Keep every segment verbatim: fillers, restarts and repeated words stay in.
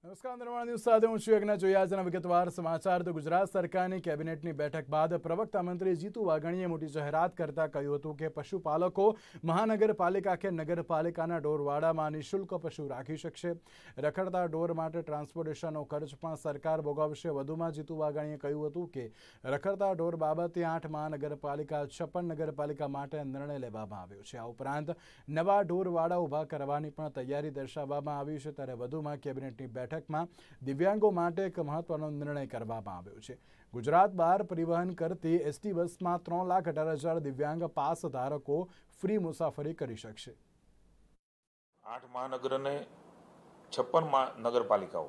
નમસ્કાર નિર્માણ ન્યૂઝ સાથે હું છું યજ્ઞ જોઈએ આજના વિગતવાર સમાચાર તો ગુજરાત સરકારની કેબિનેટની બેઠક બાદ પ્રવક્તા મંત્રી જીતુ વાઘાણીએ મોટી જાહેરાત કરતા કહ્યું હતું કે પશુપાલકો મહાનગરપાલિકા કે નગરપાલિકાના ઢોરવાડામાં નિઃશુલ્ક પશુ રાખી શકશે। રખડતા ઢોર માટે ટ્રાન્સપોર્ટેશનનો ખર્ચ પણ સરકાર ભોગવશે। વધુમાં જીતુ વાઘાણીએ કહ્યું હતું કે રખડતા ઢોર બાબતે આઠ મહાનગરપાલિકા છપ્પન નગરપાલિકા માટે નિર્ણય લેવામાં આવ્યો છે। આ ઉપરાંત નવા ઢોરવાડા ઊભા કરવાની પણ તૈયારી દર્શાવવામાં આવી છે। ત્યારે વધુમાં કેબિનેટની બેઠકમાં દિવ્યાંગો માટે એક મહત્વનો નિર્ણય કરવામાં આવ્યો છે। ગુજરાત બહાર પરિવહન કરતી એસટી બસમાં ત્રણ લાખ અઢાર હજાર દિવ્યાંગ પાસ ધારકો ફ્રી મુસાફરી કરી શકશે। આઠ મહાનગર અને છપ્પન નગરપાલિકાઓ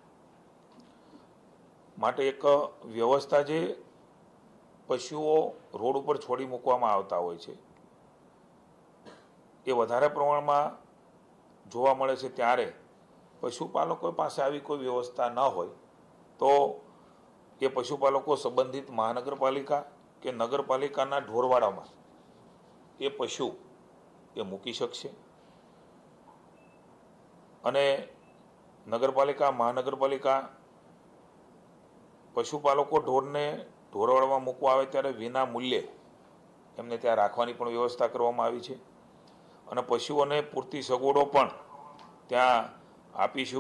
માટે એક વ્યવસ્થા જે પશુઓ રોડ ઉપર છોડી મૂકવામાં આવતા હોય છે એ વધારે પ્રમાણમાં જોવા મળે છે। ત્યારે પશુપાલકો પાસે આવી કોઈ વ્યવસ્થા ન હોય તો એ પશુપાલકો સંબંધિત મહાનગરપાલિકા કે નગરપાલિકાના ઢોરવાડામાં એ પશુ એ મૂકી શકશે અને નગરપાલિકા મહાનગરપાલિકા પશુપાલકો ઢોરને ઢોરવાડામાં મૂકવા આવે ત્યારે વિના મૂલ્યે એમને ત્યાં રાખવાની પણ વ્યવસ્થા કરવામાં આવી છે અને પશુઓને પૂરતી સગવડો પણ ત્યાં આપીશું।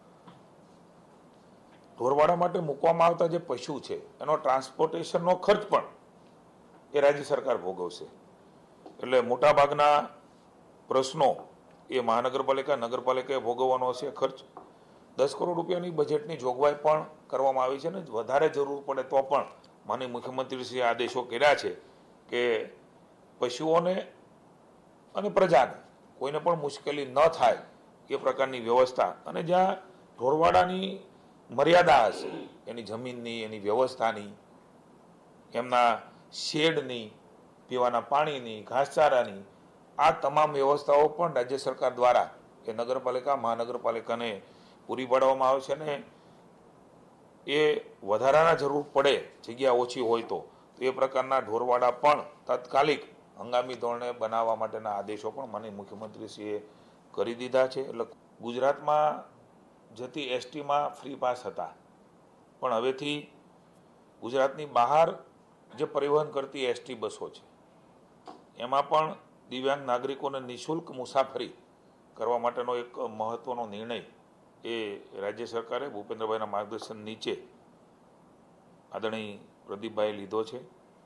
ઢોરવાડા માટે મૂકવામાં આવતા જે પશુ છે એનો ટ્રાન્સપોર્ટેશનનો ખર્ચ પણ એ રાજ્ય સરકાર ભોગવશે। એટલે મોટાભાગના પ્રશ્નો એ મહાનગરપાલિકા નગરપાલિકાએ ભોગવવાનો હશે ખર્ચ। દસ કરોડ રૂપિયાની બજેટની જોગવાઈ પણ કરવામાં આવી છે ને વધારે જરૂર પડે તો પણ માનનીય મુખ્યમંત્રીશ્રીએ આદેશો કર્યા છે કે પશુઓને અને પ્રજાને કોઈને પણ મુશ્કેલી ન થાય એ પ્રકારની વ્યવસ્થા અને જ્યાં ઢોરવાડાની મર્યાદા હશે એની જમીનની એની વ્યવસ્થાની એમના શેડની પીવાના પાણીની ઘાસચારાની આ તમામ વ્યવસ્થાઓ પણ રાજ્ય સરકાર દ્વારા એ નગરપાલિકા મહાનગરપાલિકાને પૂરી પાડવામાં આવે છે ને એ વધારાના જરૂર પડે જગ્યા ઓછી હોય તો એ પ્રકારના ઢોરવાડા પણ તાત્કાલિક હંગામી ધોરણે બનાવવા માટેના આદેશો પણ માનનીય મુખ્યમંત્રીશ્રીએ કરી દીધા છે। એટલે ગુજરાતમાં જતી એસટીમાં ફ્રી પાસ હતા પણ હવેથી ગુજરાતની બહાર જે પરિવહન કરતી એસટી બસો છે એમાં પણ દિવ્યાંગ નાગરિકોને નિઃશુલ્ક મુસાફરી કરવા માટેનો એક મહત્વનો નિર્ણય એ રાજ્ય સરકારે ભૂપેન્દ્રભાઈના માર્ગદર્શન નીચે આદરણીય પ્રદીપભાઈએ લીધો છે।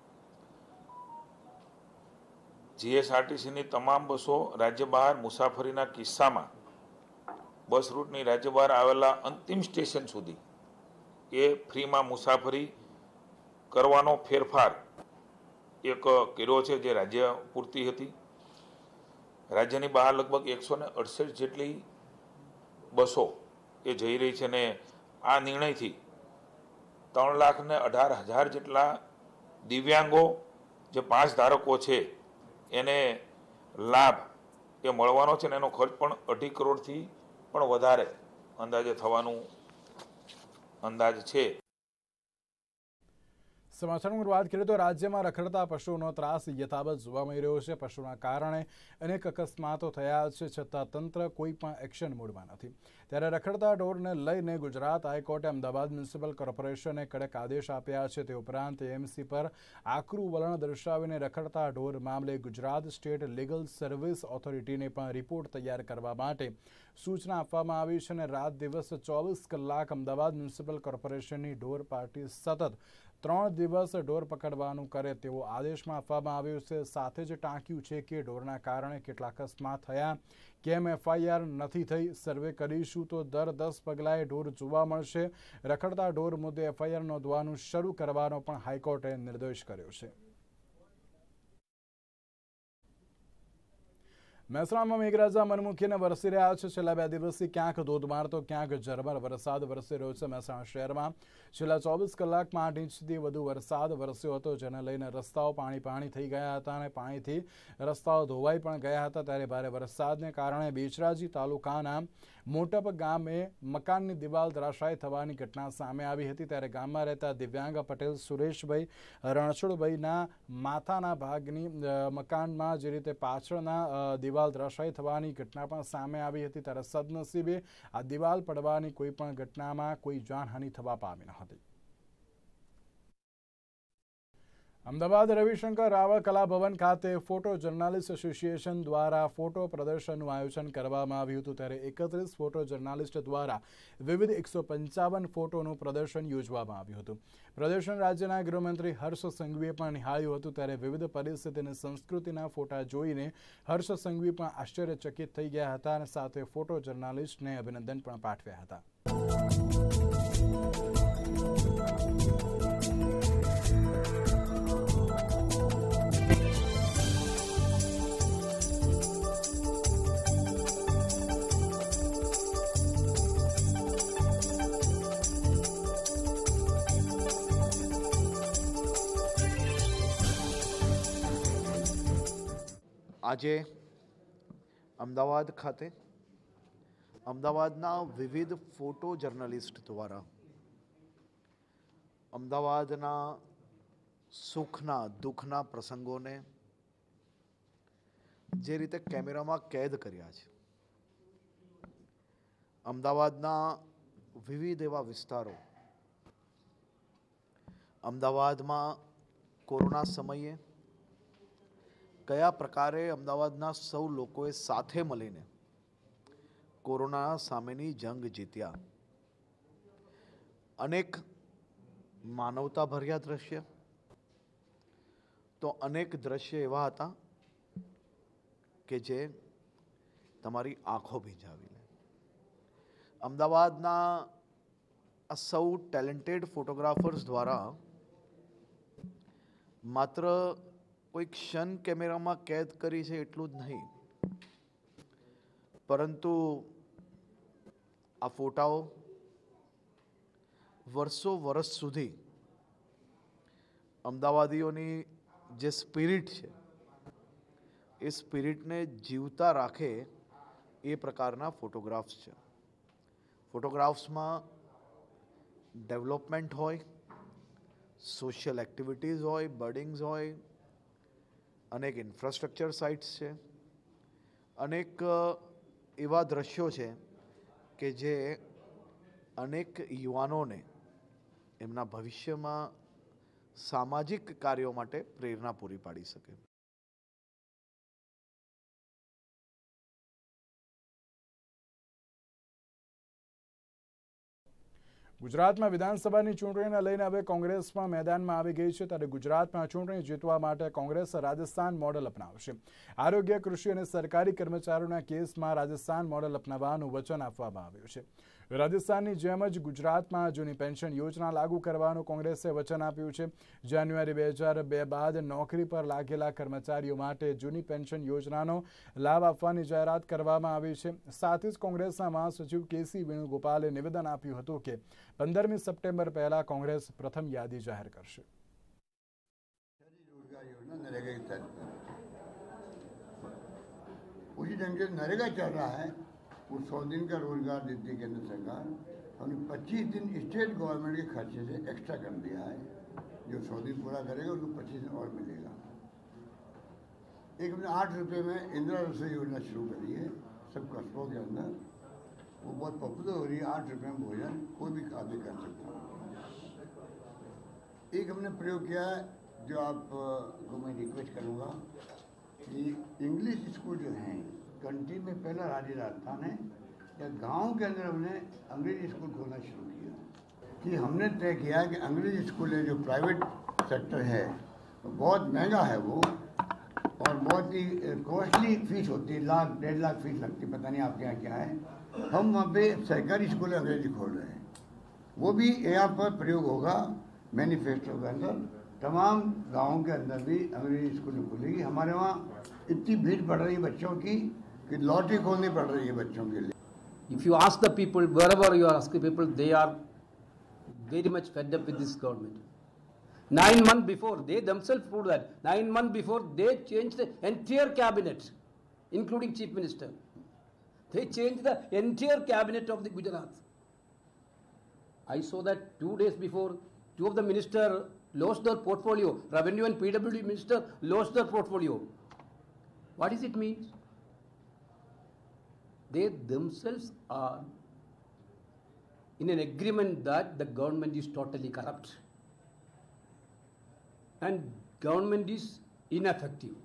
જીએસઆરટીસીની તમામ બસો રાજ્ય બહાર મુસાફરીના કિસ્સામાં બસ રૂટની રાજ્ય બહાર આવેલા અંતિમ સ્ટેશન સુધી એ ફ્રીમાં મુસાફરી કરવાનો ફેરફાર એક કર્યો છે જે રાજ્ય પૂરતી હતી। રાજ્યની બહાર લગભગ એકસો ને અડસઠ જેટલી બસો એ જઈ રહી છે ને આ નિર્ણયથી ત્રણ લાખ ને અઢાર હજાર જેટલા દિવ્યાંગો જે પાસ ધારકો છે એને લાભ એ મળવાનો છે ને એનો ખર્ચ પણ અઢી કરોડથી પણ વધારે અંદાજે થવાનું અંદાજ છે। સમાચારમાં વાત કરીએ તો રાજ્યમાં રખડતા પશુઓનો ત્રાસ યથાવત જોવા મળી રહ્યો છે। પશુના કારણે અનેક અકસ્માતો થયા છે છતાં તંત્ર કોઈ પણ એક્શન મોડમાં નથી। ત્યારે રખડતા ઢોરને લઈને ગુજરાત હાઈકોર્ટે અમદાવાદ મ્યુનિસિપલ કોર્પોરેશને કડક આદેશ આપ્યા છે। તે ઉપરાંત એએમસી પર આકરું વલણ દર્શાવીને રખડતા ઢોર મામલે ગુજરાત સ્ટેટ લીગલ સર્વિસ ઓથોરિટીને પણ રિપોર્ટ તૈયાર કરવા માટે સૂચના આપવામાં આવી છે અને રાત દિવસ ચોવીસ કલાક અમદાવાદ મ્યુનિસિપલ કોર્પોરેશનની ઢોર પાર્ટી સતત ત્રણ દિવસ ઢોર પકડવાનું કરે તેવો આદેશમાં આપવામાં આવ્યો છે। સાથે જ ટાંક્યું છે કે ઢોરના કારણે કેટલા અકસ્માત થયા, કેમ એફઆઈઆર નથી થઈ, સર્વે કરીશું તો દર દસ પગલાએ ઢોર જોવા મળશે। રખડતા ઢોર મુદ્દે એફઆઈઆર નોંધવાનું શરૂ કરવાનો પણ હાઈકોર્ટે નિર્દેશ કર્યો છે। મહેસાણામાં મેઘરાજા મનમુકીને વરસી રહ્યા છે। છેલ્લા બે દિવસથી ક્યાંક ધોધમાર તો ક્યાંક ઝરમર વરસાદ વરસી રહ્યો છે। મહેસાણા શહેરમાં છેલ્લા ચોવીસ કલાકમાં આઠ ઇંચથી વધુ વરસાદ વરસ્યો હતો જેને લઈને રસ્તાઓ પાણી પાણી થઈ ગયા હતા અને પાણીથી રસ્તાઓ ધોવાઈ પણ ગયા હતા। ત્યારે ભારે વરસાદને કારણે બેચરાજી તાલુકાના મોટપ ગામે મકાનની દિવાલ ધરાશાયી થવાની ઘટના સામે આવી હતી। ત્યારે ગામમાં રહેતા દિવ્યાંગ પટેલ સુરેશભાઈ રણછોડભાઈના માથાના ભાગની મકાનમાં જે રીતે પાછળના દિવાલ દિવાલ ધરાશાયી થવાની ઘટના પણ સામે આવી હતી, ત્યારે સદનસીબે આ દિવાલ પડવાની કોઈ પણ ઘટનામાં કોઈ જાનહાનિ થવા પામી ન હતી. અમદાવાદ રવિશંકર રાવળ કલાભવન ખાતે ફોટો જર્નાલિસ્ટ એસોસિએશન દ્વારા ફોટો પ્રદર્શનનું આયોજન કરવામાં આવ્યું હતું, ત્યારે એકત્રીસ ફોટો જર્નાલિસ્ટ દ્વારા વિવિધ એકસો પંચાવન ફોટોનું પ્રદર્શન યોજવામાં આવ્યું હતું. પ્રદર્શન રાજ્યના ગૃહમંત્રી હર્ષ સંઘવીએ પણ નિહાળ્યું હતું, ત્યારે વિવિધ પરિસ્થિતિ અને સંસ્કૃતિના ફોટા જોઈને હર્ષ સંઘવી પણ આશ્ચર્યચકિત થઈ ગયા હતા અને સાથે ફોટો જર્નાલિસ્ટને અભિનંદન પણ પાઠવ્યા હતા. આજે અમદાવાદ ખાતે અમદાવાદના વિવિધ ફોટો જર્નલિસ્ટ દ્વારા અમદાવાદના સુખના દુઃખના પ્રસંગોને જે રીતે કેમેરામાં કેદ કર્યા છે, અમદાવાદના વિવિધ એવા વિસ્તારો, અમદાવાદમાં કોરોના સમયે કયા પ્રકારે અમદાવાદના સૌ લોકોએ સાથે મળીને કોરોના સામેની જંગ જીત્યા, અનેક માનવતાભર્યા દ્રશ્ય તો અનેક દ્રશ્ય એવા હતા કે જે તમારી આંખો ભીંજાવી લે. અમદાવાદના આ સૌ ટેલેન્ટેડ ફોટોગ્રાફર્સ દ્વારા માત્ર કોઈ ક્ષણ કેમેરામાં કેદ કરી છે એટલું જ નહીં, પરંતુ આ ફોટાઓ વર્ષો વર્ષ સુધી અમદાવાદીઓની જે સ્પિરિટ છે એ સ્પિરિટને જીવતા રાખે એ પ્રકારના ફોટોગ્રાફ્સ છે. ફોટોગ્રાફ્સમાં ડેવલપમેન્ટ હોય, સોશિયલ એક્ટિવિટીઝ હોય, બર્ડિંગ્સ હોય, અનેક ઇન્ફ્રાસ્ટ્રક્ચર સાઇટ્સ છે, અનેક એવા દ્રશ્યો છે કે જે અનેક યુવાનોને એમના ભવિષ્યમાં સામાજિક કાર્યો માટે પ્રેરણા પૂરી પાડી શકે. ગુજરાતમાં વિધાનસભાની ચૂંટણીને લઈને હવે કોંગ્રેસ પણ મેદાનમાં આવી ગઈ છે, ત્યારે ગુજરાતમાં ચૂંટણી જીતવા માટે કોંગ્રેસ રાજસ્થાન મોડેલ અપનાવશે. આરોગ્ય, કૃષિ અને સરકારી કર્મચારીઓના કેસમાં રાજસ્થાન મોડેલ અપનાવવાનું વચન આપવામાં આવ્યું છે. રાજસ્થાનની જેમ જ ગુજરાતમાં જૂની પેન્શન યોજના લાગુ કરવાનું કોંગ્રેસે વચન આપ્યું છે. જાન્યુઆરી બે હજાર બે બાદ નોકરી પર લાગેલા કર્મચારીઓ માટે જૂની પેન્શન યોજનાનો લાભ આપવાની જાહેરાત કરવામાં આવી છે. સાથે જ કોંગ્રેસના મહાસચિવ કેસી વેણુગોપાલે નિવેદન આપ્યું હતું કે પંદરમી સપ્ટેમ્બર પહેલા કોંગ્रेस प्रथम यादी जाहिर करશે. उसी ढंग से नरेगा चल रहा है, वो सौ दिन का रोजगार देती है केंद्र सरकार, हमने पच्चीस दिन स्टेट गवर्नमेंट के खर्चे से एक्स्ट्रा कर दिया है. जो सौ दिन पूरा करेगा उसको पच्चीस दिन और मिलेगा. एक हमने आठ रुपये में इंदिरा रसोई योजना शुरू करी है सब कस्बों के अंदर. वो बहुत पॉपुलर हो रही है. आठ रुपये में भोजन कोई भी आदमी कर सकता है. एक हमने प्रयोग किया है जो आपको मैं रिक्वेस्ट करूँगा कि इंग्लिश स्कूल जो हैं कंट्री में पहला राज्य राजस्थान है, या गांव के अंदर हमने अंग्रेजी स्कूल खोलना शुरू किया. कि हमने तय किया कि अंग्रेजी स्कूल है जो प्राइवेट सेक्टर है बहुत महंगा है वो, और बहुत ही कॉस्टली फीस होती है, लाख डेढ़ लाख फीस लगती है, पता नहीं आपके यहाँ क्या है. हम वहाँ पे सरकारी स्कूल अंग्रेजी खोल रहे हैं. वो भी यहाँ पर प्रयोग होगा मैनिफेस्टो के अंदर. तमाम गाँव के अंदर भी अंग्रेजी स्कूल खुलेगी. हमारे वहाँ इतनी भीड़ पड़ रही है बच्चों की कि लॉटरी खोलनी पड़ रही है बच्चों के लिए. If you ask the people, wherever you are asking people, they are very much fed up with this government. Nine months before, they themselves proved that. Nine months before, they changed the entire cabinet, including Chief Minister. They changed the entire cabinet of the Gujarat. I saw that two days before, two of the ministers lost their portfolio. Revenue and P W D minister lost their portfolio. What does it mean? they themselves are in an agreement that the government is totally corrupt and government is ineffective.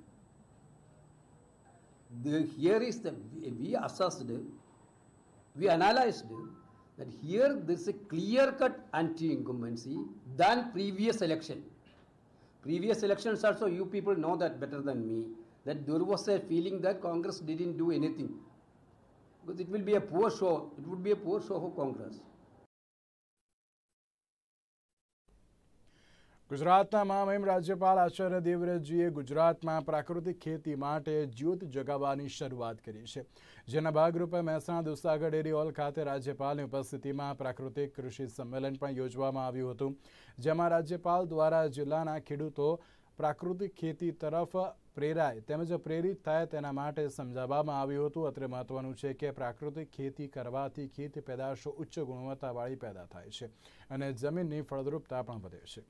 The, here is the, we assessed, we analyzed that here there is a clear-cut anti-incumbency than previous election. Previous elections also, you people know that better than me, that there was a feeling that Congress didn't do anything. Because it will be a poor show, it would be a poor show for Congress. ગુજરાતના મહામહિમ રાજ્યપાલ આચાર્ય દેવવ્રતજીએ ગુજરાતમાં પ્રાકૃતિક ખેતી માટે જ્યોત જગાવવાની શરૂઆત કરી છે, જેના ભાગરૂપે મહેસાણા દૂધસાગર ડેરી હોલ ખાતે રાજ્યપાલની ઉપસ્થિતિમાં પ્રાકૃતિક કૃષિ સંમેલન પણ યોજવામાં આવ્યું હતું, જેમાં રાજ્યપાલ દ્વારા જિલ્લાના ખેડૂતો પ્રાકૃતિક ખેતી તરફ પ્રેરાય તેમજ પ્રેરિત થાય તેના માટે સમજાવવામાં આવ્યું હતું. અત્રે મહત્વનું છે કે પ્રાકૃતિક ખેતી કરવાથી ખેત પેદાશો ઉચ્ચ ગુણવત્તાવાળી પેદા થાય છે અને જમીનની ફળદ્રુપતા પણ વધે છે.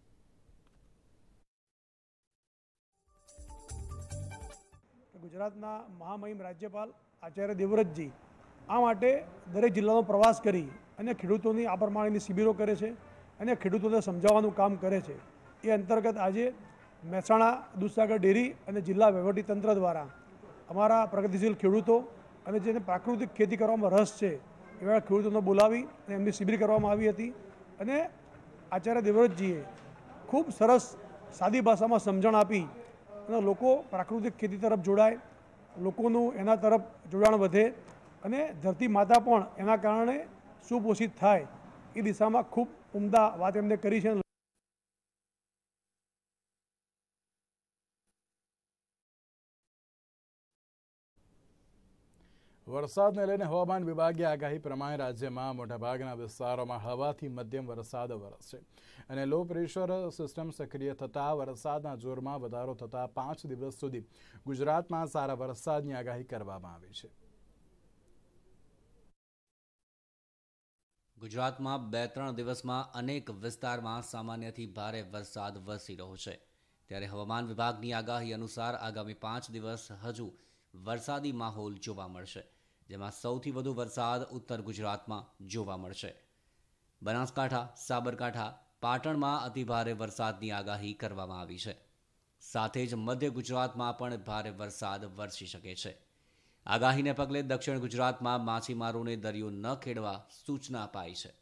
ગુજરાતના મહામહિમ રાજ્યપાલ આચાર્ય દેવવ્રતજી આ માટે દરેક જિલ્લાનો પ્રવાસ કરી અને ખેડૂતોની આ પ્રમાણેની શિબિરો કરે છે અને ખેડૂતોને સમજાવવાનું કામ કરે છે. એ અંતર્ગત આજે મહેસાણા દૂધસાગર ડેરી અને જિલ્લા વહીવટીતંત્ર દ્વારા અમારા પ્રગતિશીલ ખેડૂતો અને જેને પ્રાકૃતિક ખેતી કરવામાં રસ છે એવા ખેડૂતોને બોલાવી અને એમની શિબિર કરવામાં આવી હતી અને આચાર્ય દેવવ્રતજીએ ખૂબ સરસ સાદી ભાષામાં સમજણ આપી અને લોકો પ્રાકૃતિક ખેતી તરફ જોડાય, લોકોનું એના તરફ જોડાણ વધે અને ધરતી માતા પણ એના કારણે સુપોષિત થાય એ દિશામાં ખૂબ ઉમદા વાત એમને કરી છે. વરસાદને લઈને હવામાન વિભાગે આગાહી પ્રમાણે રાજ્યમાં મોટાભાગના વિસ્તારોમાં હળવાથી મધ્યમ વરસાદ વરસશે અને લો પ્રેશર સિસ્ટમ સક્રિય થતાં વરસાદના જોરમાં વધારો થતાં પાંચ દિવસ સુધી ગુજરાતમાં સારા વરસાદની આગાહી કરવામાં આવી છે. ગુજરાતમાં બે ત્રણ દિવસમાં અનેક વિસ્તારમાં સામાન્યથી ભારે વરસાદ વરસી રહ્યો છે, ત્યારે હવામાન વિભાગની આગાહી અનુસાર આગામી પાંચ દિવસ હજુ વરસાદી માહોલ જોવા મળશે, જેમાં સૌથી વધુ વરસાદ ઉત્તર ગુજરાતમાં જોવા મળશે. બનાસકાંઠા, સાબરકાંઠા, પાટણમાં અતિભારે વરસાદની આગાહી કરવામાં આવી છે. સાથે જ મધ્ય ગુજરાતમાં પણ ભારે વરસાદ વરસી શકે છે. આગાહીને પગલે દક્ષિણ ગુજરાતમાં માછીમારોને દરિયો ન ખેડવા સૂચના અપાઈ છે.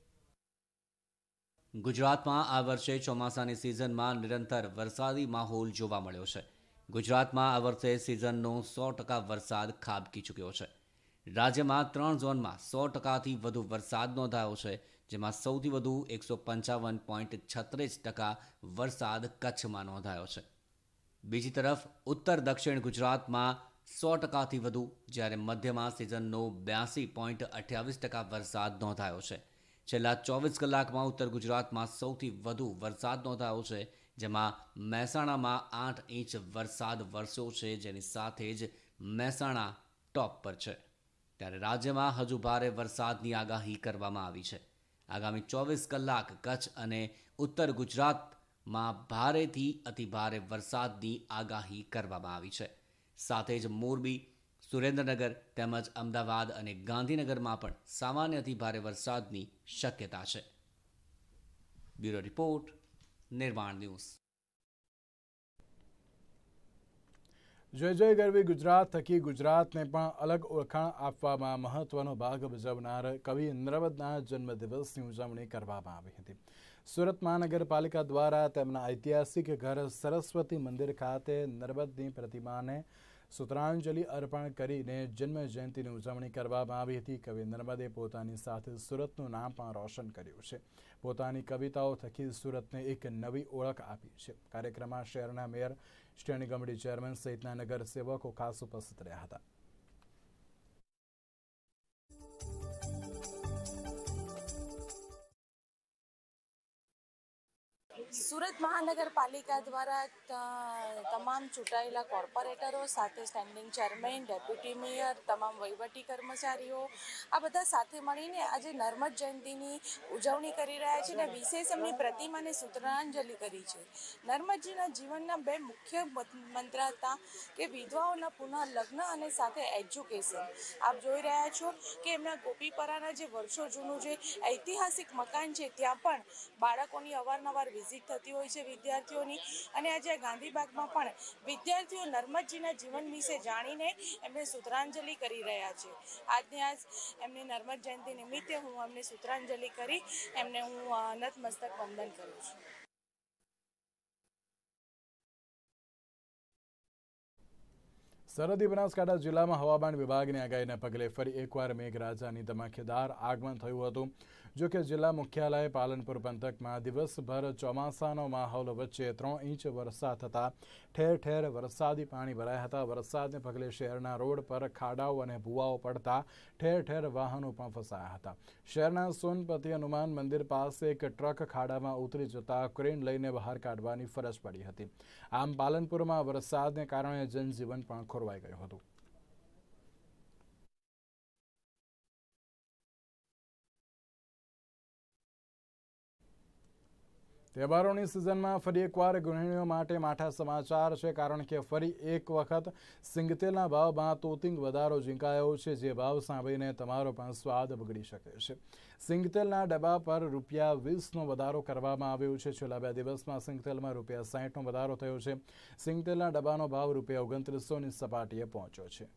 ગુજરાતમાં આ વર્ષે ચોમાસાની સિઝનમાં નિરંતર વરસાદી માહોલ જોવા મળ્યો છે. ગુજરાતમાં આ વર્ષે સિઝનનો સો ટકા વરસાદ ખાબકી ચૂક્યો છે. રાજ્યમાં ત્રણ ઝોનમાં સો ટકાથી વધુ વરસાદ નોંધાયો છે, જેમાં સૌથી વધુ એકસો પંચાવન પોઈન્ટ છત્રીસ ટકા વરસાદ કચ્છમાં નોંધાયો છે. બીજી તરફ ઉત્તર દક્ષિણ ગુજરાતમાં સો ટકાથી વધુ, જ્યારે મધ્યમાં સિઝનનો બ્યાસી પોઈન્ટ અઠ્યાવીસ ટકા વરસાદ નોંધાયો છે. છેલ્લા ચોવીસ કલાકમાં ઉત્તર ગુજરાતમાં સૌથી વધુ વરસાદ નોંધાયો છે, જેમાં મહેસાણામાં આઠ ઇંચ વરસાદ વરસ્યો છે, જેની સાથે જ મહેસાણા ટોપ પર છે. ત્યારે રાજ્યમાં હજુ ભારે વરસાદની આગાહી કરવામાં આવી છે. આગામી ચોવીસ કલાક કચ્છ અને ઉત્તર ગુજરાતમાં ભારેથી અતિભારે વરસાદની આગાહી કરવામાં આવી છે. સાથે જ મોરબી, સુરેન્દ્રનગર તેમજ અમદાવાદ અને ગાંધીનગરમાં પણ સામાન્યથી ભારે વરસાદની શક્યતા છે. Bureau report, Nirman news. જય જય ગરવી ગુજરાત થકી ગુજરાતને પણ અલગ ઓળખાણ આપવામાં મહત્વનો ભાગ ભજવનાર કવિ નર્મદના જન્મદિવસની ઉજવણી કરવામાં આવી હતી. સુરત મહાનગરપાલિકા દ્વારા તેમના ઐતિહાસિક ઘર સરસ્વતી મંદિર ખાતે નર્મદની પ્રતિમાને સૂત્રાંજલિ અર્પણ કરીને જન્મ જયંતિની ઉજવણી કરવામાં આવી હતી. કવિ નર્મદે પોતાની સાથે સુરતનું નામ પણ રોશન કર્યું છે. પોતાની કવિતાઓ થકી સુરતને એક નવી ઓળખ આપી છે. કાર્યક્રમમાં શહેરના મેયર, સ્ટેન્ડિંગ કમિટી ચેરમેન સહિતના નગરસેવકો ખાસ ઉપસ્થિત રહ્યા હતા. સુરત મહાનગરપાલિકા દ્વારા તમામ ચૂંટાયેલા કોર્પોરેટરો સાથે સ્ટેન્ડિંગ ચેરમેન, ડેપ્યુટી મેયર, તમામ વહીવટી કર્મચારીઓ આ બધા સાથે મળીને આજે નર્મદ જયંતિની ઉજવણી કરી રહ્યા છે અને વિશેષ એમની પ્રતિમાને શ્રદ્ધાંજલિ કરી છે. નર્મદજીના જીવનના બે મુખ્ય મંત્ર હતા કે વિધવાઓના પુનઃ લગ્ન અને સાથે એજ્યુકેશન. આપ જોઈ રહ્યા છો કે એમના ગોપીપરાના જે વર્ષો જૂનું જે ઐતિહાસિક મકાન છે ત્યાં પણ બાળકોની અવારનવાર વિઝિટ થતી હોય છે વિદ્યાર્થીઓની, અને આજે ગાંધીબાગમાં પણ વિદ્યાર્થીઓ નર્મદજીના જીવન વિશે જાણીને એમને શ્રદ્ધાંજલિ કરી રહ્યા છે. આજની આજ એમની નર્મદ જયંતિ નિમિત્તે હું એમને શ્રદ્ધાંજલિ કરી એમને હું નતમસ્તક વંદન કરું છું. સરહદી બનાસકાંઠા જિલ્લામાં હવામાન વિભાગની આગાહીના પગલે ફરી એકવાર મેઘરાજાની ધમાકેદાર આગમન થયું હતું. જો કે જિલ્લા મુખ્યાલય પાલનપુર પંથકમાં દિવસભર ચોમાસાનો માહોલ વચ્ચે ત્રણ ઇંચ વરસાદ થતાં ઠેર ઠેર વરસાદી પાણી ભરાયા હતા. વરસાદને પગલે શહેરના રોડ પર ખાડાઓ અને ભૂવાઓ પડતા ઠેર ઠેર વાહનો પણ ફસાયા હતા. શહેરના સોનપતિ હનુમાન મંદિર પાસે એક ટ્રક ખાડામાં ઉતરી જતા ક્રેન લઈને બહાર કાઢવાની ફરજ પડી હતી. આમ પાલનપુરમાં વરસાદને કારણે જનજીવન પણ ખોરવાઈ ગયું હતું. તહેવારોની સિઝનમાં ફરી એકવાર ગૃહિણીઓ માટે માઠા સમાચાર છે, કારણ કે ફરી એક વખત સિંગતેલના ભાવમાં તોતિંગ વધારો ઝીંકાયો છે, જે ભાવ સાંભળીને તમારો પણ સ્વાદ બગડી શકે છે. સિંગતેલના ડબ્બા પર રૂપિયા વીસનો વધારો કરવામાં આવ્યો છે. છેલ્લા બે દિવસમાં સિંગતેલમાં રૂપિયા સાહીઠનો વધારો થયો છે. સિંગતેલના ડબ્બાનો ભાવ રૂપિયા ઓગણત્રીસોની સપાટીએ પહોંચ્યો છે.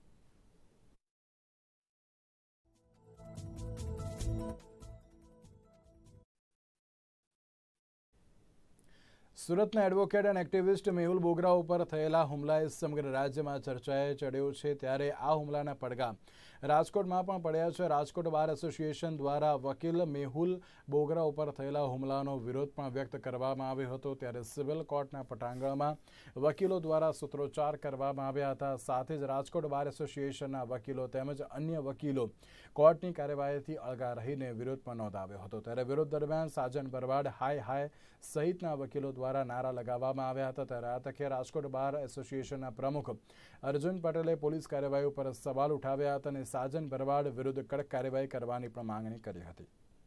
સુરતના એડવોકેટ અને એક્ટિવિસ્ટ મેહુલ બોગરા ઉપર થયેલા હુમલાએ સમગ્ર રાજ્યમાં ચર્ચાએ ચડ્યો છે. ત્યારે આ હુમલાના પડઘા રાજકોટમાં પણ પડ્યા છે. રાજકોટ બાર એસોસિએશન દ્વારા વકીલ મેહુલ બોગરા ઉપર થયેલા હુમલાનો વિરોધ પણ વ્યક્ત કરવામાં આવ્યો હતો. ત્યારે સિવિલ કોર્ટના પટાંગણમાં વકીલો દ્વારા સૂત્રોચ્ચાર કરવામાં આવ્યા હતા. સાથે જ રાજકોટ બાર એસોસિએશનના વકીલો તેમજ અન્ય વકીલો કોર્ટની કાર્યવાહીથી અળગા રહીને વિરોધ પણ નોંધાવ્યો હતો. ત્યારે વિરોધ દરમિયાન સાજન ભરવાડ, હાય હાય સહિતના વકીલો દ્વારા નારા લગાવવામાં આવ્યા હતા. ત્યારે આ તકે રાજકોટ બાર એસોસિએશનના પ્રમુખ અર્જુન પટેલે પોલીસ કાર્યવાહી ઉપર સવાલ ઉઠાવ્યા હતા અને સાજન ભરવાડ વિરુદ્ધ કડક કાર્યવાહી કરવાની પણ માંગણી કરી હતી.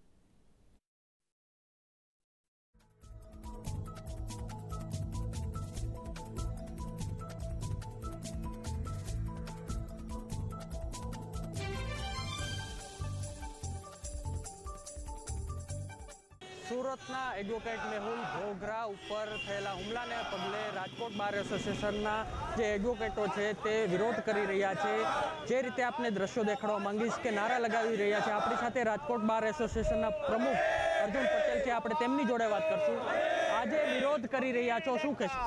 સુરતના એડવોકેટ મેહુલ બોગરા ઉપર થયેલા હુમલાને પગલે રાજકોટ બાર એસોસિએશનના જે એડવોકેટો છે તે વિરોધ કરી રહ્યા છે. જે રીતે આપને દ્રશ્યો દેખાડવા માંગીશ કે નારા લગાવી રહ્યા છે. આપણી સાથે રાજકોટ બાર એસોસિએશનના પ્રમુખ અર્જુન પટેલ છે. આપણે તેમની જોડે વાત કરશું. આજે વિરોધ કરી રહ્યા છો, શું કહેશો?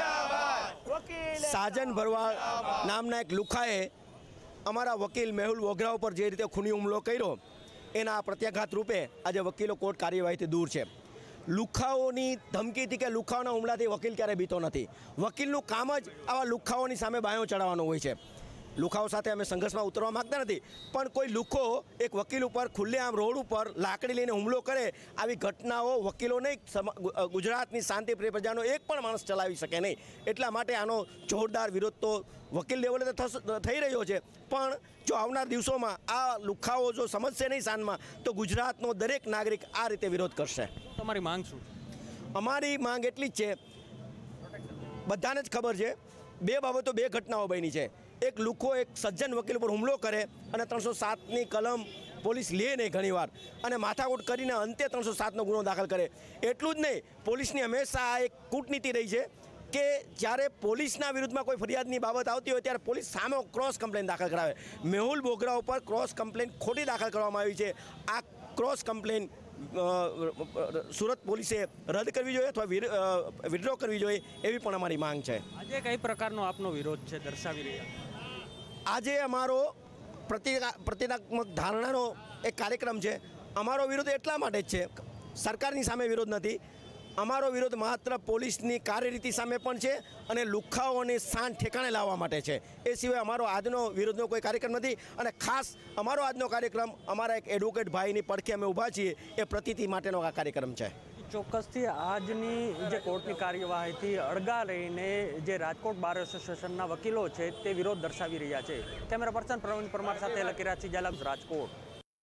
સાજન ભરવાડ નામના એક લુખાએ અમારા વકીલ મેહુલ બોગરા ઉપર જે રીતે ખૂની હુમલો કર્યો એના પ્રત્યાઘાત રૂપે આજે વકીલો કોર્ટ કાર્યવાહીથી દૂર છે. લુખાઓની ધમકીથી કે લુખાઓના હુમલાથી વકીલ ક્યારેય બીતો નથી. વકીલનું કામ જ આવા લુખાઓની સામે બાયો ચડાવવાનું હોય છે. લુખાઓ સાથે અમે સંઘર્ષમાં ઉતરવા માગતા નથી, પણ કોઈ લુખો એક વકીલ ઉપર ખુલ્લેઆમ રોડ ઉપર લાકડી લઈને હુમલો કરે, આવી ઘટનાઓ વકીલો નહીં, ગુજરાતની શાંતિપ્રિય પ્રજાનો એક પણ માણસ ચલાવી શકે નહીં. એટલા માટે આનો જોરદાર વિરોધ તો વકીલ લેવલે તો થઈ રહ્યો છે, પણ જો આવનાર દિવસોમાં આ લુખાઓ જો સમજશે નહીં શાનમાં, તો ગુજરાતનો દરેક નાગરિક આ રીતે વિરોધ કરશે. તમારી માંગ શું? અમારી માંગ એટલી જ છે, બધાને જ ખબર છે બે બાબતો, બે ઘટનાઓ બની છે. એક લુખો એક સજ્જન વકીલ પર હુમલો કરે અને ત્રણસો સાતની કલમ પોલીસ લે નહીં ઘણીવાર અને માથાકૂટ કરીને અંતે ત્રણસો સાતનો ગુનો દાખલ કરે. એટલું જ નહીં, પોલીસની હંમેશા આ એક કૂટનીતિ રહી છે કે જ્યારે પોલીસના વિરુદ્ધમાં કોઈ ફરિયાદની બાબત આવતી હોય ત્યારે પોલીસ સામે ક્રોસ કમ્પ્લેન દાખલ કરાવે. મેહુલ બોગરા ઉપર ક્રોસ કમ્પ્લેન ખોટી દાખલ કરવામાં આવી છે. આ ક્રોસ કમ્પ્લેન સુરત પોલીસે રદ કરવી જોઈએ અથવા વિડ્રો કરવી જોઈએ, એવી પણ અમારી માંગ છે. આજે કઈ પ્રકારનો આપનો વિરોધ છે દર્શાવી રહ્યા? આજે અમારો પ્રતિકાત્મક ધારણાનો એક કાર્યક્રમ છે. અમારો વિરોધ એટલા માટે જ છે, સરકારની સામે વિરોધ નથી. અમારો વિરોધ માત્ર પોલીસની કાર્યરીતિ સામે પણ છે અને લુખાઓની શાન ઠેકાણે લાવવા માટે છે. એ સિવાય અમારો આજનો વિરોધનો કોઈ કાર્યક્રમ નથી. અને ખાસ અમારો આજનો કાર્યક્રમ અમારા એક એડવોકેટ ભાઈની પડખે અમે ઊભા છીએ એ પ્રતીતિ માટેનો આ કાર્યક્રમ છે. ચોક્કસથી આજની જે કોર્ટની કાર્યવાહીથી અળગા રહીને જે રાજકોટ બાર એસોસિએશનના વકીલો છે તે વિરોધ દર્શાવી રહ્યા છે. કેમેરા પર્સન પ્રવીણ પરમાર સાથે લકીરાજ સિજાલબ, રાજકોટ.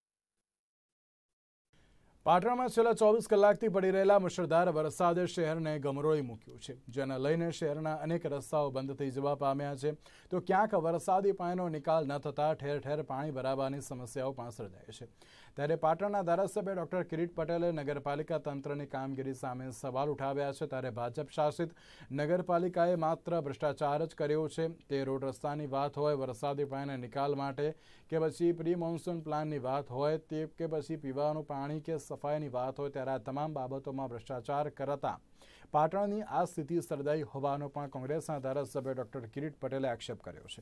પાટણમાં છેલ્લા ચોવીસ કલાકથી પડી રહેલા મુશળધાર વરસાદે શહેરને ગમરોળી મૂક્યું છે, જેને લઈને શહેરના અનેક રસ્તાઓ બંધ થઈ જવા પામ્યા છે. તો ક્યાંક વરસાદી પાણીનો નિકાલ ન થતાં ઠેર ઠેર પાણી ભરાવાની સમસ્યાઓ પણ સર્જાય છે. ત્યારે પાટણના ધારાસભ્ય ડોક્ટર કિરીટ પટેલે નગરપાલિકા તંત્રની કામગીરી સામે સવાલ ઉઠાવ્યા છે. ત્યારે ભાજપ શાસિત નગરપાલિકાએ માત્ર ભ્રષ્ટાચાર જ કર્યો છે. તે રોડ રસ્તાની વાત હોય, વરસાદી પાણીના નિકાલ માટે કે પછી પ્રી મોન્સૂન પ્લાનની વાત હોય તે કે પછી પીવાનું પાણી કે સફાઈની વાત હોય, ત્યારે આ તમામ બાબતોમાં ભ્રષ્ટાચાર કરતા પાટણની આ સ્થિતિ સર્જાઈ હોવાનો પણ કોંગ્રેસના ધારાસભ્ય ડોક્ટર કિરીટ પટેલે આક્ષેપ કર્યો છે.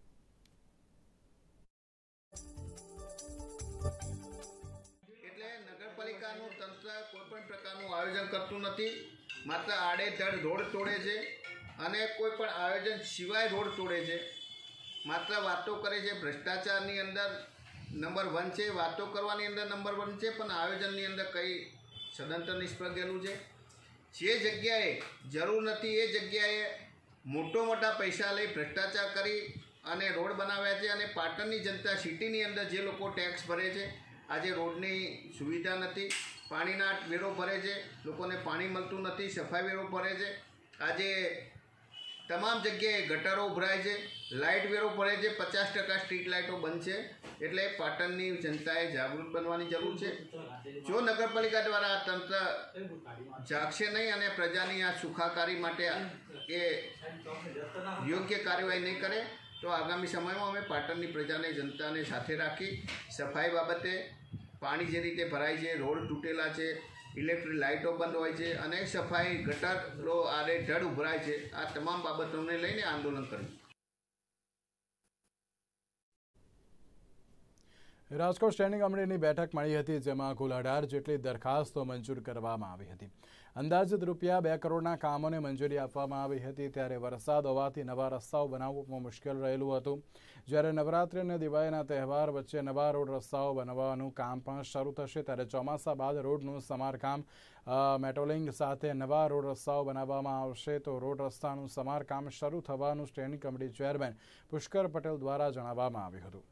એટલે નગરપાલિકાનું તંત્ર કોઈ પણ પ્રકારનું આયોજન કરતું નથી, માત્ર આડેધડ રોડ તોડે છે અને કોઈ પણ આયોજન સિવાય રોડ તોડે છે, માત્ર વાતો કરે છે. ભ્રષ્ટાચારની અંદર નંબર વન છે, વાતો કરવાની અંદર નંબર વન છે, પણ આયોજનની અંદર કંઈ સદંતર નિષ્ફળ ગયેલું છે. જે જગ્યાએ જરૂર નથી એ જગ્યાએ મોટો મોટા પૈસા લઈ ભ્રષ્ટાચાર કરી અને રોડ બનાવ્યા છે. અને પાટણની જનતા સિટીની અંદર જે લોકો ટેક્સ ભરે છે, આજે રોડની સુવિધા નથી, પાણીના વેરો ભરે છે, લોકોને પાણી મળતું નથી, સફાઈ વેરો ભરે છે, આજે તમામ જગ્યાએ ગટરો ઉભરાય છે, લાઇટ વેરો ભરે છે, પચાસ ટકા સ્ટ્રીટ લાઇટો બંધ છે. એટલે પાટણની જનતાએ જાગૃત બનવાની જરૂર છે. જો નગરપાલિકા દ્વારા આ તંત્ર જાગશે નહીં અને પ્રજાની આ સુખાકારી માટે એ યોગ્ય કાર્યવાહી નહીં કરે તો આગામી સમયમાં અમે પાટણની પ્રજાને જનતાને સાથે રાખી સફાઈ બાબતે, પાણી જે રીતે ભરાય છે, રોડ તૂટેલા છે, ઇલેક્ટ્રિક લાઇટો બંધ હોય છે અને સફાઈ ગટરો આડે ધડ ઉભરાય છે, આ તમામ બાબતોને લઈને આંદોલન કર્યું. રાજકોટ સ્ટેન્ડિંગ કમિટીની બેઠક મળી હતી, જેમાં કુલ અઢાર જેટલી દરખાસ્તો મંજૂર કરવામાં આવી હતી. અંદાજિત રૂપિયા બે કરોડના કામોને મંજૂરી આપવામાં આવી હતી. ત્યારે વરસાદ હોવાથી નવા રસ્તાઓ બનાવવું પણ મુશ્કેલ રહેલું હતું. જ્યારે નવરાત્રિ અને દિવાળીના તહેવાર વચ્ચે નવા રોડ રસ્તાઓ બનાવવાનું કામ પણ શરૂ થશે. ત્યારે ચોમાસા બાદ રોડનું સમારકામ મેટોલિંગ સાથે નવા રોડ રસ્તાઓ બનાવવામાં આવશે. તો રોડ રસ્તાનું સમારકામ શરૂ થવાનું standing committee chairman Pushkar Patel દ્વારા જણાવવામાં આવ્યું હતું.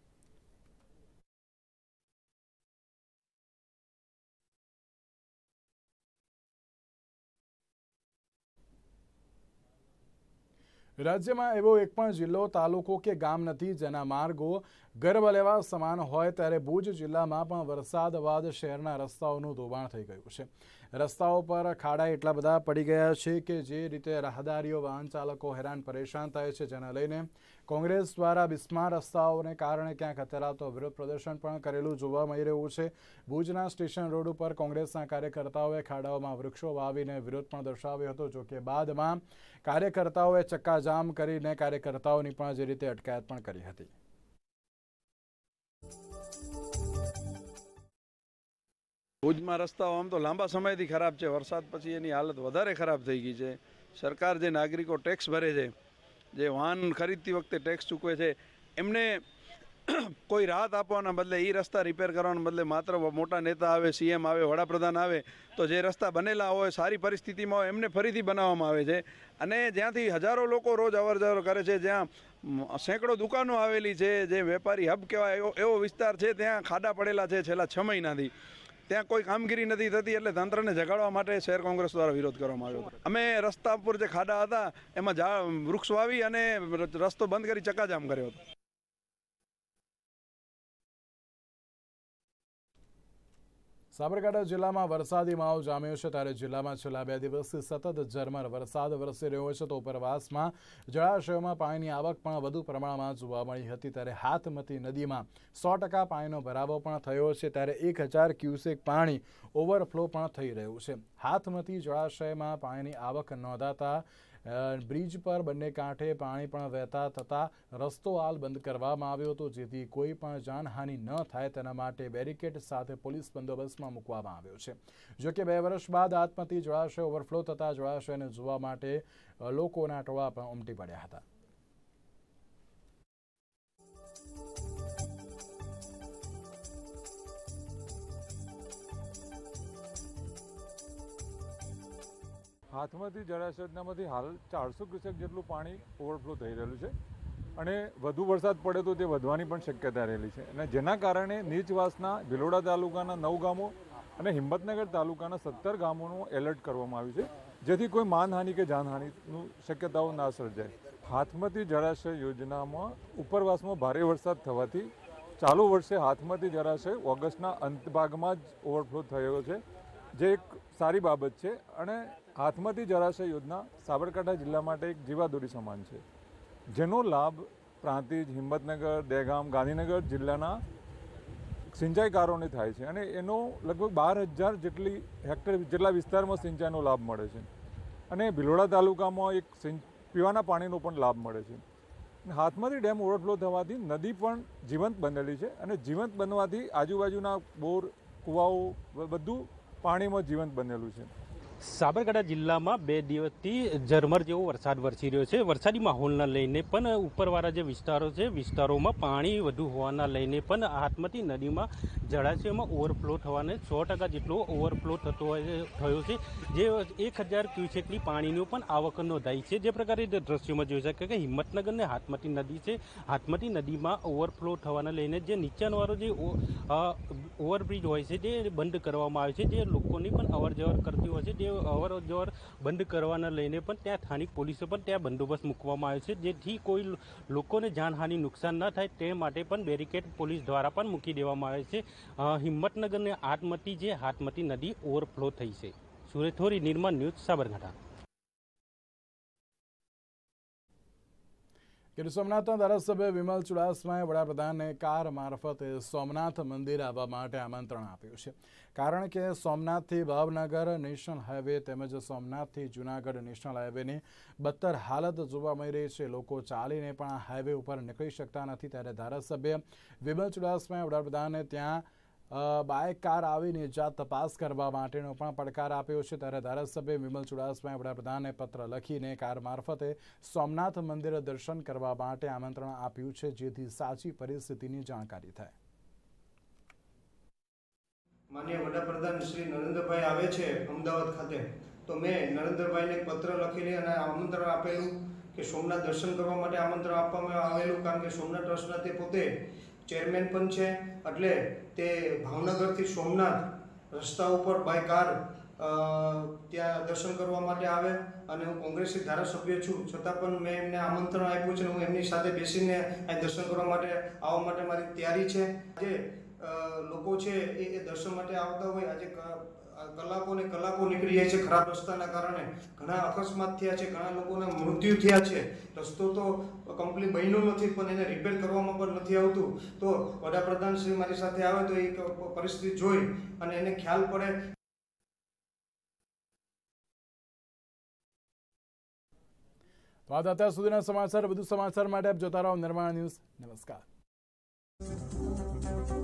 રાજ્યમાં એવો એક પણ જિલ્લો, તાલુકો કે ગામ નથી જેના માર્ગો ગર્વ લેવા સમાન હોય. ત્યારે ભુજ જિલ્લામાં પણ વરસાદ બાદ શહેરના રસ્તાઓનું ધોવાણ થઈ ગયું છે. રસ્તાઓ પર ખાડા એટલા બધા પડી ગયા છે કે જે રીતે રાહદારીઓ, વાહન ચાલકો હેરાન પરેશાન થાય છે. જેને લઈને કોંગ્રેસ દ્વારા બિસ્માર રસ્તાઓને કારણે ક્યાંક અત્યારે તો વિરોધ પ્રદર્શન પણ કરેલું જોવા મળી રહ્યું છે. ભુજના સ્ટેશન રોડ ઉપર કોંગ્રેસના કાર્યકર્તાઓએ ખાડાઓમાં વૃક્ષો વાવીને વિરોધ પણ દર્શાવ્યો હતો. જોકે બાદમાં કાર્યકર્તાઓએ ચક્કાજામ કરીને કાર્યકર્તાઓની પણ જે રીતે અટકાયત પણ કરી હતી. ભુજમાં રસ્તાઓ આમ તો લાંબા સમયથી ખરાબ છે. વરસાદ પછી એની હાલત વધારે ખરાબ થઈ ગઈ છે. સરકાર જે નાગરિકો ટેક્સ ભરે છે, જે વાહન ખરીદતી વખતે ટેક્સ ચૂકવે છે, એમને કોઈ રાહત આપવાના બદલે એ રસ્તા રિપેર કરવાના બદલે માત્ર મોટા નેતા આવે, સીએમ આવે, વડાપ્રધાન આવે તો જે રસ્તા બનેલા હોય, સારી પરિસ્થિતિમાં હોય, એમને ફરીથી બનાવવામાં આવે છે. અને જ્યાંથી હજારો લોકો રોજ અવર જવર કરે છે, જ્યાં સેંકડો દુકાનો આવેલી છે, જે વેપારી હબ કહેવાય એવો એવો વિસ્તાર છે, ત્યાં ખાડા પડેલા છે છેલ્લા છ મહિનાથી. ત્યાં કોઈ કામગીરી નથી થતી. એટલે તંત્રને જગાડવા માટે શહેર કોંગ્રેસ દ્વારા વિરોધ કરવામાં આવ્યો. અમે રસ્તા પર જે ખાડા હતા એમાં ઝાડ વૃક્ષ વાવી અને રસ્તો બંધ કરી ચક્કાજામ કર્યો હતો. સાબરકાંઠા જિલ્લામાં વરસાદી માહોલ જામ્યો છે. ત્યારે જિલ્લામાં છેલ્લા બે દિવસથી સતત ઝરમર વરસાદ વરસી રહ્યો છે. તો ઉપરવાસમાં જળાશયોમાં પાણીની આવક પણ વધુ પ્રમાણમાં જોવા મળી હતી. ત્યારે હાથમતી નદીમાં સો ટકા પાણીનો ભરાવો પણ થયો છે. ત્યારે એક હજાર ક્યુસેક પાણી ઓવરફ્લો પણ થઈ રહ્યું છે. હાથમતી જળાશયમાં પાણીની આવક નોંધાતા બ્રિજ પર બંને કાંઠે પાણી પણ વહેતા થતાં રસ્તો હાલ બંધ કરવામાં આવ્યો હતો, જેથી કોઈ પણ જાનહાનિ ન થાય તેના માટે બેરિકેડ સાથે પોલીસ બંદોબસ્તમાં મૂકવામાં આવ્યો છે. જોકે બે વર્ષ બાદ હાથમતી જળાશય ઓવરફ્લો થતાં જળાશયને જોવા માટે લોકોના ટોળા પણ ઉમટી પડ્યા હતા. હાથમતી જળાશય યોજનામાંથી હાલ ચારસો ક્યુસેક જેટલું પાણી ઓવરફ્લો થઈ રહેલું છે અને વધુ વરસાદ પડે તો તે વધવાની પણ શક્યતા રહેલી છે અને જેના કારણે નીચવાસના ભિલોડા તાલુકાના નવ ગામો અને હિંમતનગર તાલુકાના સત્તર ગામોનું એલર્ટ કરવામાં આવ્યું છે, જેથી કોઈ માનહાનિ કે જાનહાનિની શક્યતાઓ ના સર્જાય. હાથમતી જળાશય યોજનામાં ઉપરવાસમાં ભારે વરસાદ થવાથી ચાલુ વર્ષે હાથમતી જળાશય ઓગસ્ટના અંત ભાગમાં જ ઓવરફ્લો થયો છે, જે એક સારી બાબત છે અને હાથમતી જળાશય યોજના સાબરકાંઠા જિલ્લા માટે એક જીવાદોરી સમાન છે, જેનો લાભ પ્રાંતિજ, હિંમતનગર, દહેગામ, ગાંધીનગર જિલ્લાના સિંચાઈકારોને થાય છે અને એનો લગભગ બાર હજાર જેટલી હેક્ટર જેટલા વિસ્તારમાં સિંચાઈનો લાભ મળે છે અને ભિલોડા તાલુકામાં એક પીવાના પાણીનો પણ લાભ મળે છે. હાથમતી ડેમ ઓવરફ્લો થવાથી નદી પણ જીવંત બનેલી છે અને જીવંત બનવાથી આજુબાજુના બોર, કુવાઓ બધું પાણીમાં જીવંત બનેલું છે. સાબરકાંઠા જિલ્લામાં બે દિવસથી ઝરમર જેવો વરસાદ વરસી રહ્યો છે. વરસાદી માહોલના લઈને પણ ઉપરવાળા જે વિસ્તારો છે વિસ્તારોમાં પાણી વધુ હોવાના લઈને પણ હાથમતી નદીમાં જળાશયમાં ઓવરફ્લો થવાને સો ટકા જેટલો ઓવરફ્લો થતો થયો છે, જે એક હજાર ક્યુસેકની પાણીનો પણ આવક નોંધાઈ છે. જે પ્રકારે દ્રશ્યોમાં જોઈ શકાય કે હિંમતનગરની હાથમતી નદી છે, હાથમતી નદીમાં ઓવરફ્લો થવાના લઈને જે નીચાણવાળો જે ઓવરબ્રિજ હોય છે તે બંધ કરવામાં આવે છે, જે લોકોની પણ અવર જવર કરતી હોય છે, જે અવર જવર બંધ કરવાના લઈને પણ ત્યાં સ્થાનિક પોલીસે પણ ત્યાં બંદોબસ્ત મૂકવામાં આવ્યો છે, જેથી કોઈ લોકોને જાનહાનિ નુકસાન ન થાય તે માટે પણ બેરિકેડ પોલીસ દ્વારા પણ મૂકી દેવામાં આવે છે. હિંમતનગરને હાથમતી જે હાથમતી નદી ઓવરફ્લો થઈ છે. સુરેશ થોરી, નિર્માણ ન્યૂઝ, સાબરકાંઠા. ગીર સોમનાથના ધારાસભ્ય વિમલ ચુડાસમાએ વડાપ્રધાનને કાર મારફતે સોમનાથ મંદિર આવવા માટે આમંત્રણ આપ્યું છે, કારણ કે સોમનાથથી ભાવનગર નેશનલ હાઈવે તેમજ સોમનાથથી જૂનાગઢ નેશનલ હાઈવેની બદતર હાલત જોવા મળી રહી છે. લોકો ચાલીને પણ આ હાઈવે ઉપર નીકળી શકતા નથી, ત્યારે ધારાસભ્ય વિમલ ચુડાસમાએ વડાપ્રધાનને ત્યાં બાઇક કાર આવીને જાત તપાસ કરવા માટેનો પણ પડકાર આપ્યો છે. ત્યારે ધારાસભ્ય વિમલ ચુડાસમાએ વડાપ્રધાનને પત્ર લખીને કાર મારફતે સોમનાથ મંદિર દર્શન કરવા માટે આમંત્રણ આપ્યું છે, જેથી સાચી પરિસ્થિતિની જાણકારી થાય. માનનીય વડાપ્રધાન શ્રી નરેન્દ્રભાઈ આવે છે અમદાવાદ ખાતે, તો મેં નરેન્દ્રભાઈને પત્ર લખીને અને આમંત્રણ આપેલું કે સોમનાથ દર્શન કરવા માટે આમંત્રણ આપવામાં આવેલું, કારણ કે સોમનાથ ટ્રસ્ટના તે પોતે ચેરમેન પણ છે, એટલે તે ભાવનગરથી સોમનાથ રસ્તા ઉપર બાય કાર ત્યાં દર્શન કરવા માટે આવે. અને હું કોંગ્રેસી ધારાસભ્ય છું, છતાં પણ મેં એમને આમંત્રણ આપ્યું છે અને હું એમની સાથે બેસીને આ દર્શન કરવા માટે આવવા માટે મારી તૈયારી છે. આજે લોકો છે એ દર્શન માટે આવતા હોય, આજે કલાકો ને કલાકો નીકળી જાય છે ખરાબ રસ્તાના કારણે. ઘણા અકસ્માત થયા છે, ઘણા લોકોના મૃત્યુ થયા છે. રસ્તો તો કમ્પ્લીટ બન્યો નથી, પણ એને રિપેર કરવામાં પણ નથી આવતું. તો વડાપ્રધાન શ્રી મારી સાથે આવે તો એ પરિસ્થિતિ જોઈ અને એને ખ્યાલ પડે. તો આ અત્યાર સુધીના સમાચાર. વધુ સમાચાર માટે આપ જોતા રહો નિર્માણ ન્યૂઝ. નમસ્કાર.